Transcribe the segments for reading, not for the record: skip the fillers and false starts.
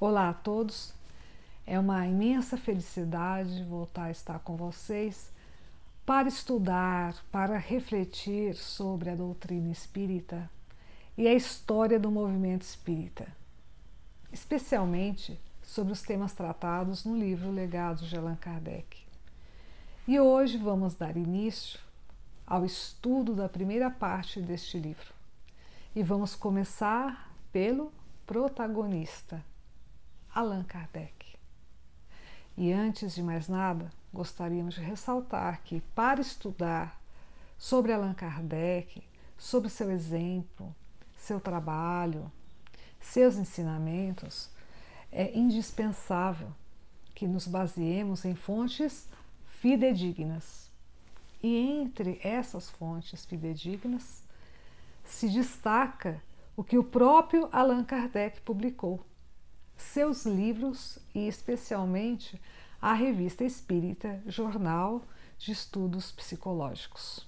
Olá a todos, é uma imensa felicidade voltar a estar com vocês para estudar, para refletir sobre a doutrina espírita e a história do movimento espírita, especialmente sobre os temas tratados no livro Legados de Allan Kardec. E hoje vamos dar início ao estudo da primeira parte deste livro. E vamos começar pelo protagonista, Allan Kardec. E antes de mais nada, gostaríamos de ressaltar que para estudar sobre Allan Kardec, sobre seu exemplo, seu trabalho, seus ensinamentos, é indispensável que nos baseemos em fontes fidedignas. E entre essas fontes fidedignas se destaca o que o próprio Allan Kardec publicou, seus livros e especialmente a Revista Espírita, Jornal de Estudos Psicológicos.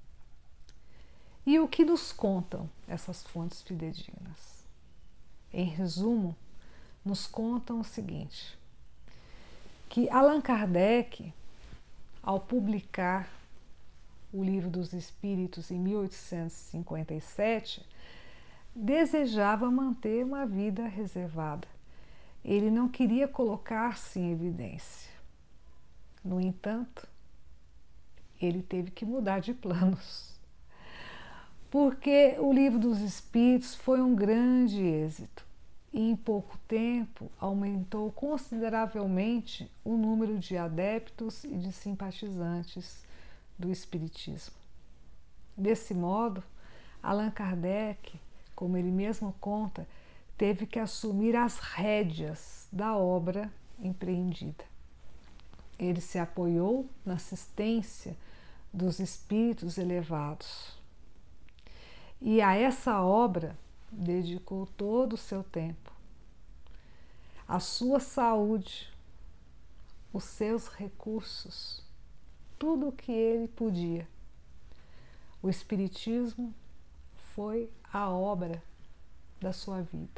E o que nos contam essas fontes fidedignas? Em resumo, nos contam o seguinte, que Allan Kardec, ao publicar o Livro dos Espíritos em 1857, desejava manter uma vida reservada. Ele não queria colocar-se em evidência. No entanto, ele teve que mudar de planos, porque o Livro dos Espíritos foi um grande êxito e em pouco tempo aumentou consideravelmente o número de adeptos e de simpatizantes do Espiritismo. Desse modo, Allan Kardec, como ele mesmo conta, teve que assumir as rédeas da obra empreendida. Ele se apoiou na assistência dos espíritos elevados. E a essa obra dedicou todo o seu tempo, a sua saúde, os seus recursos, tudo o que ele podia. O Espiritismo foi a obra da sua vida.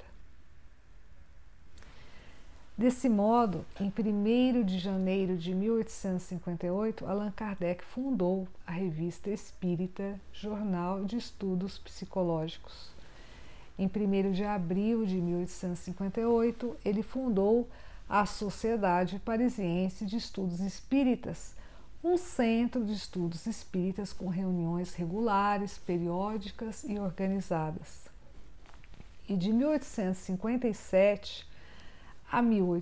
Desse modo, em 1º de janeiro de 1858, Allan Kardec fundou a Revista Espírita, Jornal de Estudos Psicológicos. Em 1º de abril de 1858, ele fundou a Sociedade Parisiense de Estudos Espíritas, um centro de estudos espíritas com reuniões regulares, periódicas e organizadas. E de 1857 a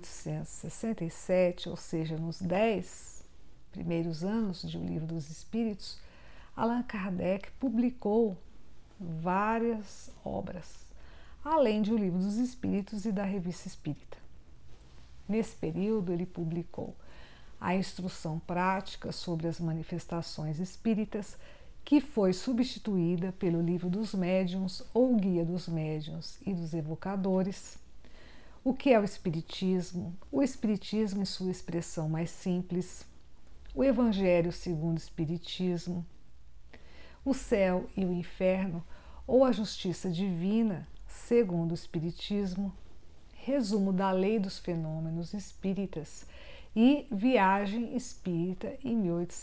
1867, ou seja, nos 10 primeiros anos de O Livro dos Espíritos, Allan Kardec publicou várias obras, além de O Livro dos Espíritos e da Revista Espírita. Nesse período, ele publicou a Instrução Prática sobre as Manifestações Espíritas, que foi substituída pelo Livro dos Médiuns ou Guia dos Médiuns e dos Evocadores. O que é o Espiritismo em sua expressão mais simples, o Evangelho segundo o Espiritismo, o Céu e o Inferno ou a Justiça Divina segundo o Espiritismo, resumo da Lei dos Fenômenos Espíritas e Viagem Espírita em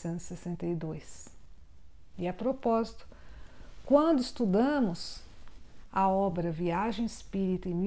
1862. E a propósito, quando estudamos a obra Viagem Espírita em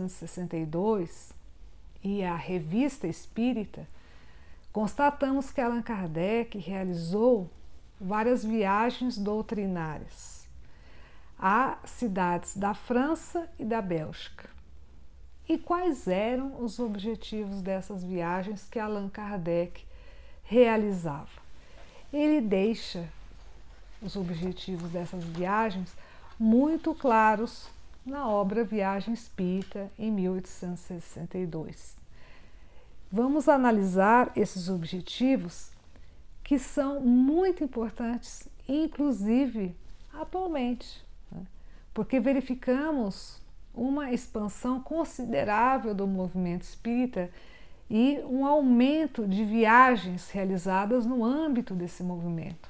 1862 e a Revista Espírita, constatamos que Allan Kardec realizou várias viagens doutrinárias a cidades da França e da Bélgica. E quais eram os objetivos dessas viagens que Allan Kardec realizava? Ele deixa os objetivos dessas viagens muito claros na obra Viagem Espírita, em 1862. Vamos analisar esses objetivos que são muito importantes, inclusive atualmente, né? Porque verificamos uma expansão considerável do movimento espírita e um aumento de viagens realizadas no âmbito desse movimento.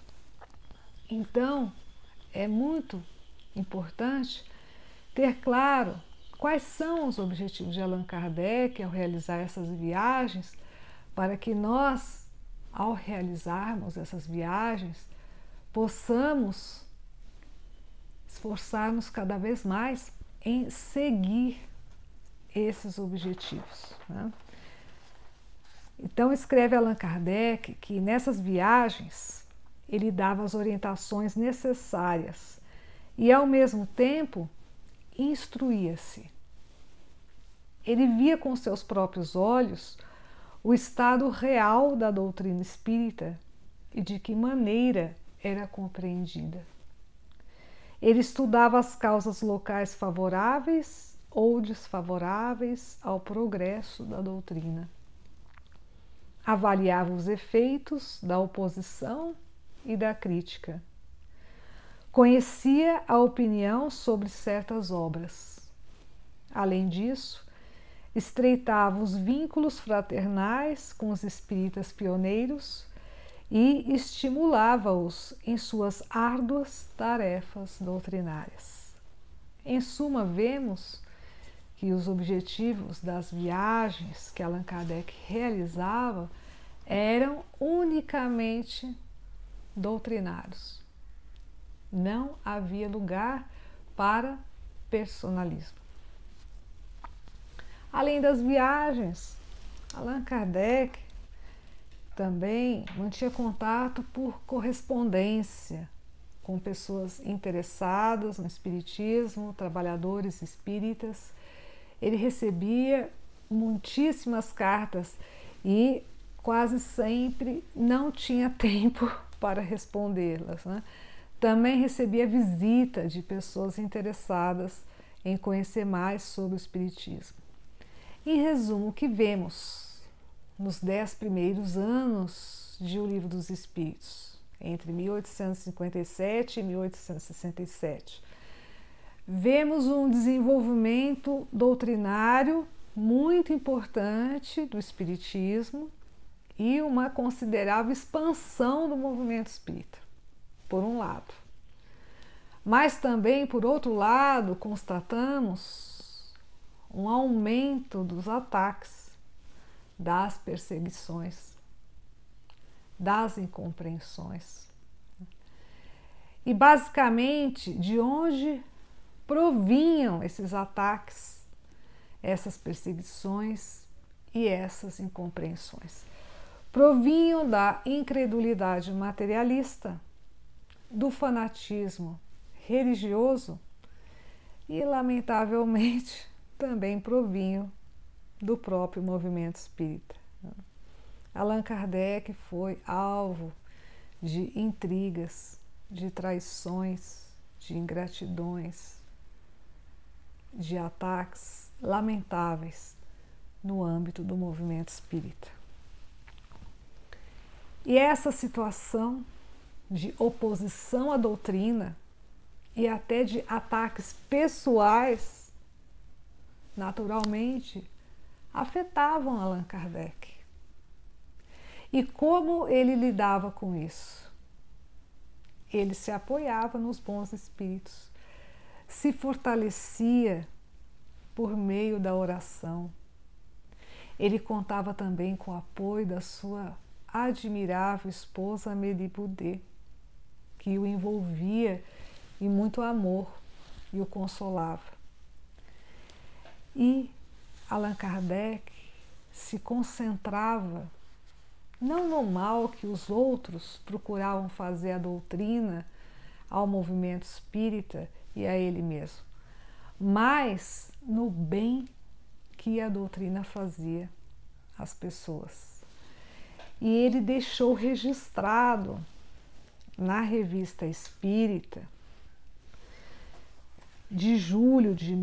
Então, é muito importante ter claro quais são os objetivos de Allan Kardec ao realizar essas viagens, para que nós, ao realizarmos essas viagens, possamos esforçar-nos cada vez mais em seguir esses objetivos, né? Então, escreve Allan Kardec que nessas viagens ele dava as orientações necessárias e, ao mesmo tempo, instruía-se. Ele via com seus próprios olhos o estado real da doutrina espírita e de que maneira era compreendida. Ele estudava as causas locais favoráveis ou desfavoráveis ao progresso da doutrina. Avaliava os efeitos da oposição e da crítica. Conhecia a opinião sobre certas obras. Além disso, estreitava os vínculos fraternais com os espíritas pioneiros e estimulava-os em suas árduas tarefas doutrinárias. Em suma, vemos que os objetivos das viagens que Allan Kardec realizava eram unicamente doutrinários. Não havia lugar para personalismo. Além das viagens, Allan Kardec também mantinha contato por correspondência com pessoas interessadas no espiritismo, trabalhadores espíritas. Ele recebia muitíssimas cartas e quase sempre não tinha tempo para respondê-las, né? Também recebia visita de pessoas interessadas em conhecer mais sobre o espiritismo. Em resumo, o que vemos nos 10 primeiros anos de O Livro dos Espíritos, entre 1857 e 1867, vemos um desenvolvimento doutrinário muito importante do espiritismo e uma considerável expansão do movimento espírita, por um lado. Mas também, por outro lado, constatamos um aumento dos ataques, das perseguições, das incompreensões. E basicamente, de onde provinham esses ataques, essas perseguições e essas incompreensões? Provinham da incredulidade materialista, do fanatismo religioso e, lamentavelmente, também provinham do próprio movimento espírita. Allan Kardec foi alvo de intrigas, de traições, de ingratidões, de ataques lamentáveis no âmbito do movimento espírita. E essa situação de oposição à doutrina e até de ataques pessoais, naturalmente, afetavam Allan Kardec. E como ele lidava com isso? Ele se apoiava nos bons espíritos, se fortalecia por meio da oração. Ele contava também com o apoio da sua admirável esposa Amélie Boudet, que o envolvia em muito amor e o consolava. E Allan Kardec se concentrava não no mal que os outros procuravam fazer à doutrina, ao movimento espírita e a ele mesmo, mas no bem que a doutrina fazia às pessoas. E ele deixou registrado na Revista Espírita, de julho de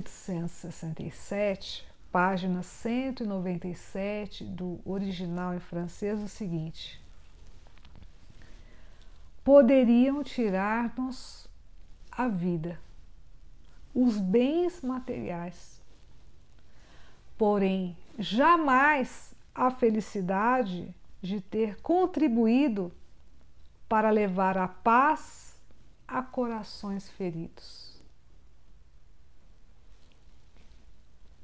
1867, página 197 do original em francês, o seguinte: poderiam tirar-nos a vida, os bens materiais, porém jamais a felicidade de ter contribuído para levar a paz a corações feridos.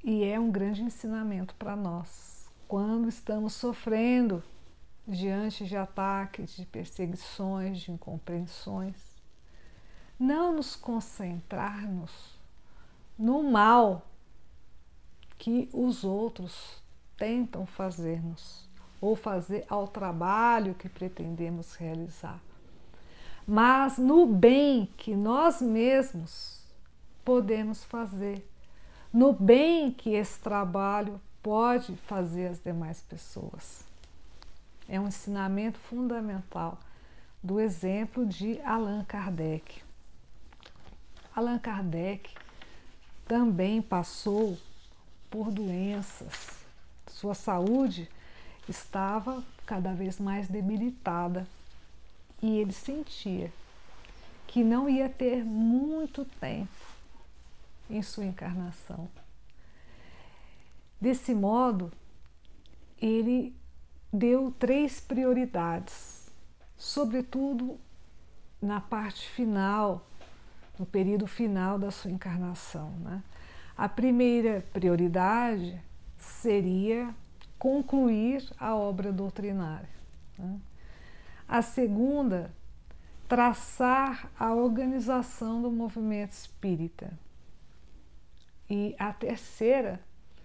E é um grande ensinamento para nós. Quando estamos sofrendo diante de ataques, de perseguições, de incompreensões, não nos concentrarmos no mal que os outros tentam fazer-nos, ou fazer ao trabalho que pretendemos realizar, mas no bem que nós mesmos podemos fazer, no bem que esse trabalho pode fazer às demais pessoas. É um ensinamento fundamental do exemplo de Allan Kardec. Allan Kardec também passou por doenças. Sua saúde estava cada vez mais debilitada e ele sentia que não ia ter muito tempo em sua encarnação. Desse modo, ele deu 3 prioridades, sobretudo na parte final, no período final da sua encarnação, né? A primeira prioridade seria concluir a obra doutrinária, né? A segunda, traçar a organização do movimento espírita. E a terceira,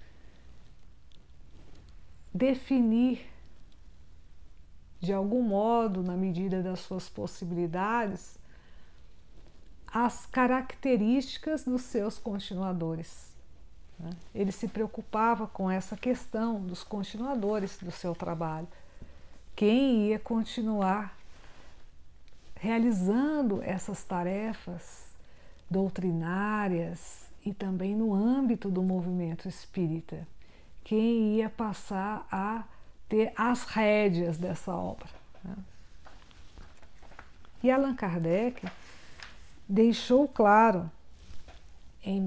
definir, de algum modo, na medida das suas possibilidades, as características dos seus continuadores. Ele se preocupava com essa questão dos continuadores do seu trabalho. Quem ia continuar realizando essas tarefas doutrinárias e também no âmbito do movimento espírita? Quem ia passar a ter as rédeas dessa obra? E Allan Kardec deixou claro, em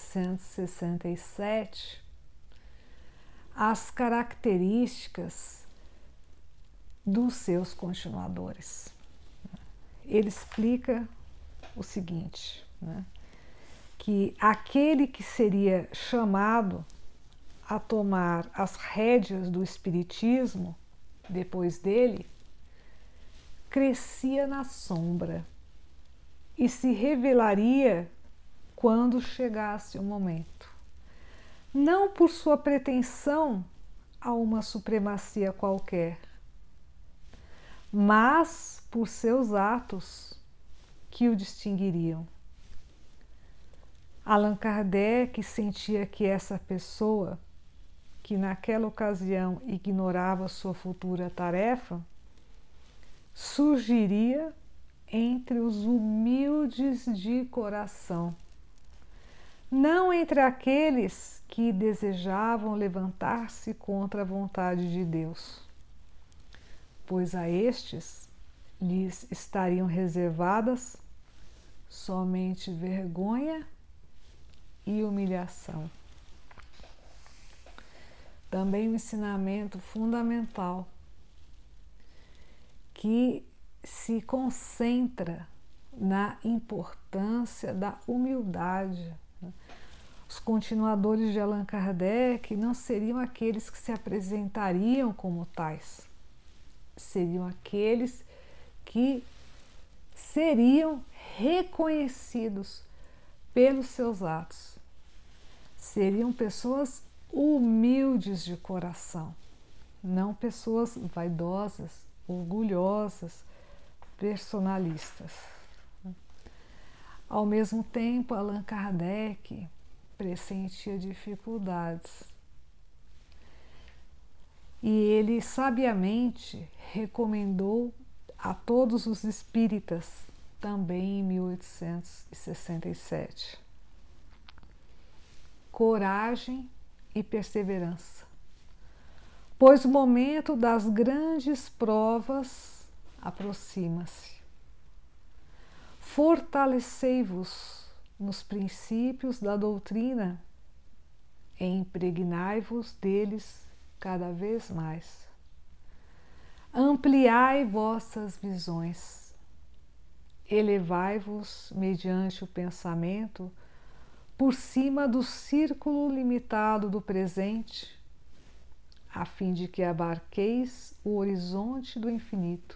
1867, as características dos seus continuadores. Ele explica o seguinte, né, que aquele que seria chamado a tomar as rédeas do espiritismo depois dele, crescia na sombra e se revelaria quando chegasse o momento. Não por sua pretensão a uma supremacia qualquer, mas por seus atos que o distinguiriam. Allan Kardec sentia que essa pessoa, que naquela ocasião ignorava sua futura tarefa, surgiria entre os humildes de coração, não entre aqueles que desejavam levantar-se contra a vontade de Deus, pois a estes lhes estariam reservadas somente vergonha e humilhação. Também um ensinamento fundamental que se concentra na importância da humildade. Os continuadores de Allan Kardec não seriam aqueles que se apresentariam como tais, seriam aqueles que seriam reconhecidos pelos seus atos, seriam pessoas humildes de coração, não pessoas vaidosas, orgulhosas, personalistas. Ao mesmo tempo, Allan Kardec pressentia dificuldades e ele sabiamente recomendou a todos os espíritas, também em 1867, coragem e perseverança, pois o momento das grandes provas aproxima-se. Fortalecei-vos nos princípios da doutrina e impregnai-vos deles cada vez mais. Ampliai vossas visões, elevai-vos mediante o pensamento por cima do círculo limitado do presente, a fim de que abarqueis o horizonte do infinito.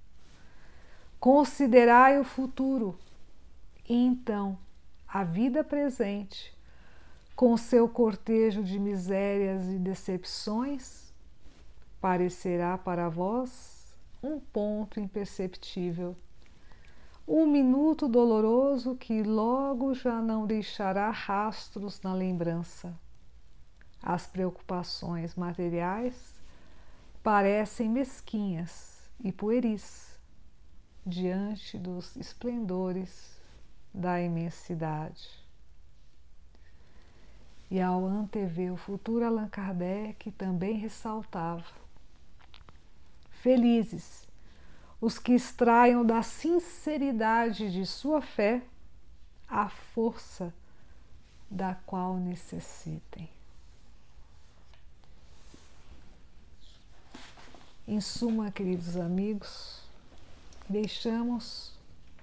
Considerai o futuro, e então a vida presente, com seu cortejo de misérias e decepções, parecerá para vós um ponto imperceptível, um minuto doloroso que logo já não deixará rastros na lembrança. As preocupações materiais parecem mesquinhas e pueris diante dos esplendores da imensidade. E ao antever o futuro, Allan Kardec também ressaltava: felizes os que extraiam da sinceridade de sua fé a força da qual necessitem. Em suma, queridos amigos, deixamos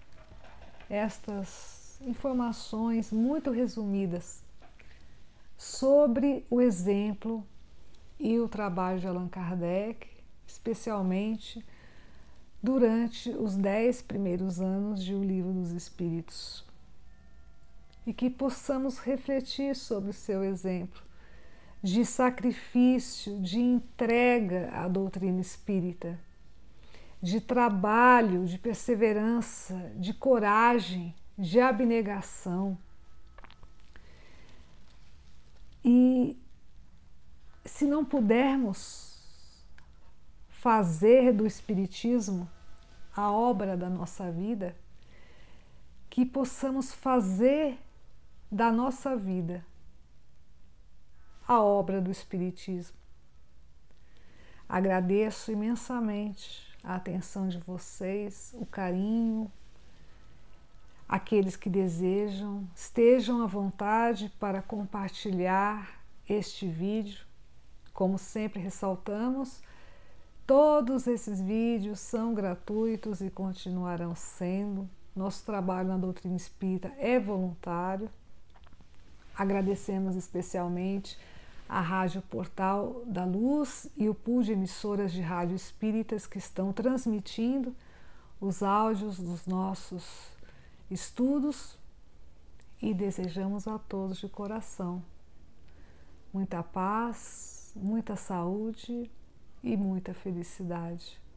estas informações muito resumidas sobre o exemplo e o trabalho de Allan Kardec, especialmente durante os 10 primeiros anos de O Livro dos Espíritos. E que possamos refletir sobre o seu exemplo de sacrifício, de entrega à doutrina espírita, de trabalho, de perseverança, de coragem, de abnegação. E se não pudermos fazer do Espiritismo a obra da nossa vida, que possamos fazer da nossa vida a obra do Espiritismo. Agradeço imensamente a atenção de vocês, o carinho. Aqueles que desejam, estejam à vontade para compartilhar este vídeo. Como sempre ressaltamos, todos esses vídeos são gratuitos e continuarão sendo. Nosso trabalho na doutrina espírita é voluntário. Agradecemos especialmente a Rádio Portal da Luz e o pool de emissoras de rádio espíritas que estão transmitindo os áudios dos nossos estudos, e desejamos a todos de coração muita paz, muita saúde e muita felicidade.